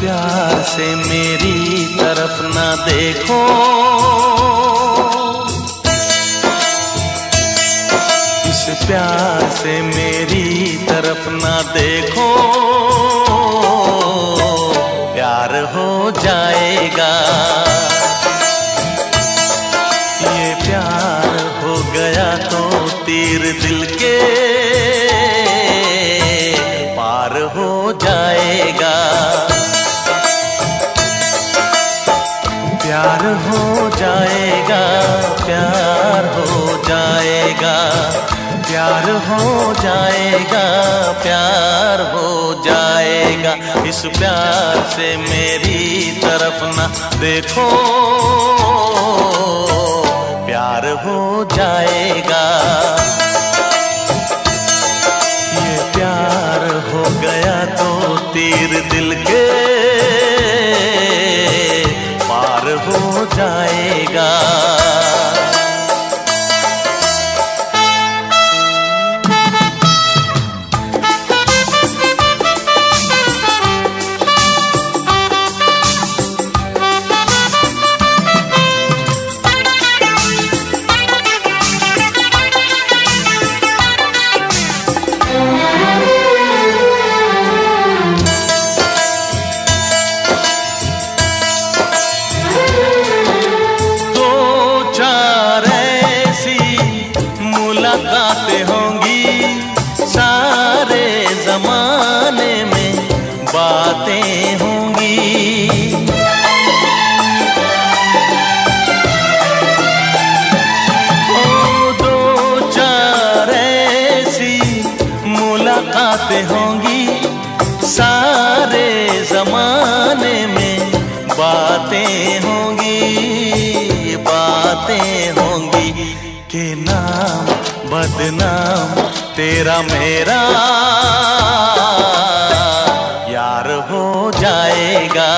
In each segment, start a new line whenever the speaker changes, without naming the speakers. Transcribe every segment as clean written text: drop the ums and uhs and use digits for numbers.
प्यार से मेरी तरफ ना देखो, इस प्यार से मेरी तरफ ना देखो, प्यार हो जाएगा। ये प्यार हो गया तो तीर दिल के पार हो जाएगा। प्यार हो जाएगा, प्यार हो जाएगा, प्यार हो जाएगा, प्यार हो जाएगा। इस प्यार से मेरी तरफ ना देखो, प्यार हो जाएगा। ये प्यार हो गया तो तीर दिल के पार हो जाएगा। मुलाकातें होंगी सारे जमाने में, बातें होंगी। दो चार ऐसी मुलाकातें होंगी सारे जमाने में, बातें होंगी, बातें होंगी। के नाम बदनाम तेरा मेरा यार हो जाएगा।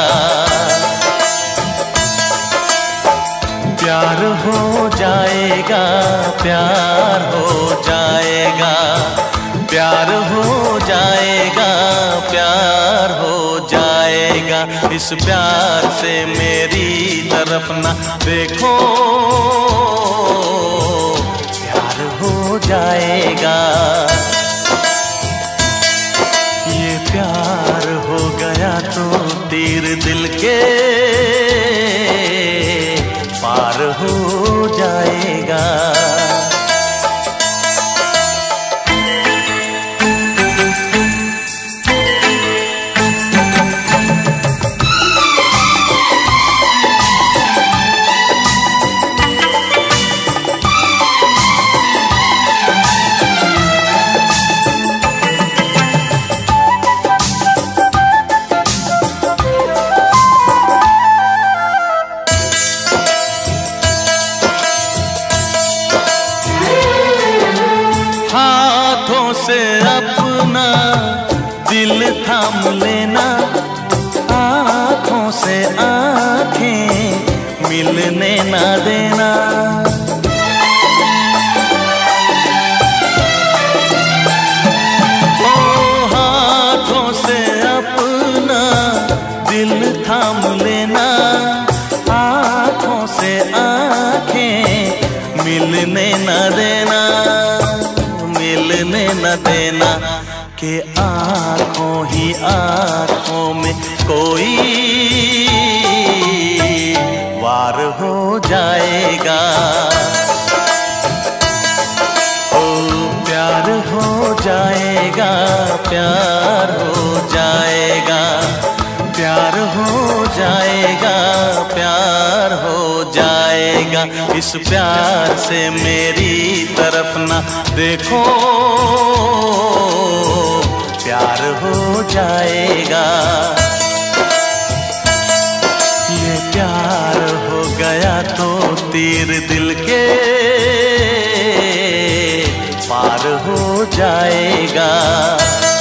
प्यार हो जाएगा, प्यार हो जाएगा, प्यार हो जाएगा, प्यार हो जाएगा। इस प्यार से मेरी तरफ ना देखो, प्यार हो जाएगा। ये प्यार हो गया तो तीर दिल के पार हो जाएगा। हाथों से अपना दिल थाम लेना, आँखों से आँखें मिलने ना देना। ओ हाथों से अपना दिल थाम लेना, आँखों से आँखें मिलने ना देना, मिलने न देना। कि आँखों ही आँखों में कोई वार हो जाएगा। ओ प्यार हो जाएगा, प्यार हो जाएगा, प्यार हो जाएगा, प्यार हो जाएगा। इस प्यार से मेरी तरफ ना देखो, प्यार हो जाएगा। ये प्यार हो गया तो तीर दिल के पार हो जाएगा।